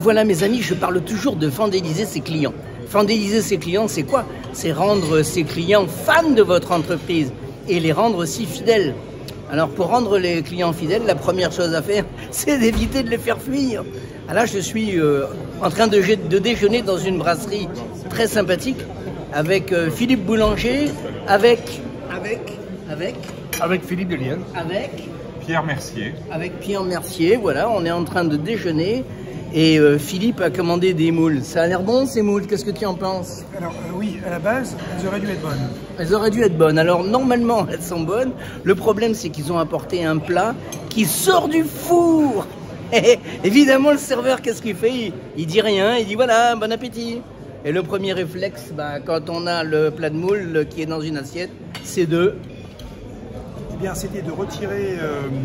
voilà mes amis, je parle toujours de fidéliser ses clients. Fidéliser ses clients, c'est quoi? C'est rendre ses clients fans de votre entreprise et les rendre aussi fidèles. Alors pour rendre les clients fidèles, la première chose à faire, c'est d'éviter de les faire fuir. Alors là, je suis en train de déjeuner dans une brasserie très sympathique avec Philippe Boulanger, avec Philippe Delienne, avec Pierre Mercier. Avec Pierre Mercier, voilà, on est en train de déjeuner et Philippe a commandé des moules. Ça a l'air bon ces moules, qu'est-ce que tu en penses? Alors oui, à la base, elles auraient dû être bonnes. Elles auraient dû être bonnes. Alors normalement, elles sont bonnes. Le problème, c'est qu'ils ont apporté un plat qui sort du four. Et évidemment, le serveur, qu'est-ce qu'il fait? Il dit rien, il dit voilà, bon appétit. Et le premier réflexe, quand on a le plat de moules qui est dans une assiette, c'est de... Eh bien, c'était de retirer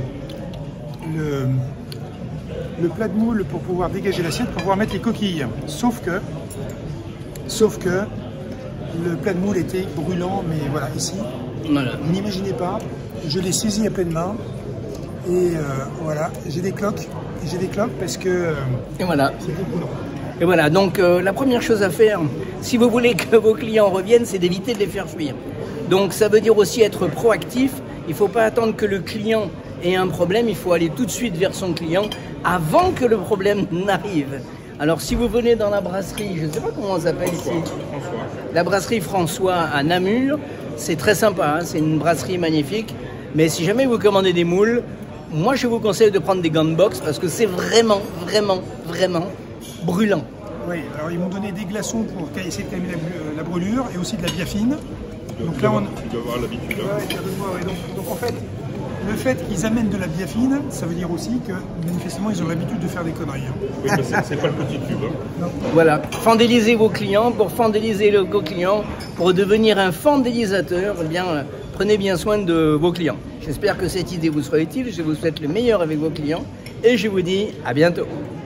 le plat de moule pour pouvoir dégager l'assiette, pour pouvoir mettre les coquilles. Sauf que le plat de moule était brûlant, mais voilà, ici, voilà. N'imaginez pas, je l'ai saisi à pleine main et voilà, j'ai des cloques parce que et voilà. c'était brûlant. Et voilà, donc la première chose à faire, si vous voulez que vos clients reviennent, c'est d'éviter de les faire fuir. Donc ça veut dire aussi être proactif. Il ne faut pas attendre que le client ait un problème, il faut aller tout de suite vers son client avant que le problème n'arrive. Alors si vous venez dans la brasserie, je ne sais pas comment on s'appelle ici, la brasserie François à Namur, c'est très sympa, hein, c'est une brasserie magnifique. Mais si jamais vous commandez des moules, moi je vous conseille de prendre des gants de boxe parce que c'est vraiment brûlant. Oui, alors ils m'ont donné des glaçons pour essayer de calmer la brûlure et aussi de la biafine. Donc là, tu dois avoir l'habitude. Donc en fait, le fait qu'ils amènent de la biafine, ça veut dire aussi que manifestement ils ont l'habitude de faire des conneries. Oui, mais c'est pas le petit tube. Hein. Voilà, fidélisez vos clients. Pour fidéliser vos clients, pour devenir un fidélisateur, eh bien, prenez bien soin de vos clients. J'espère que cette idée vous sera utile. Je vous souhaite le meilleur avec vos clients et je vous dis à bientôt.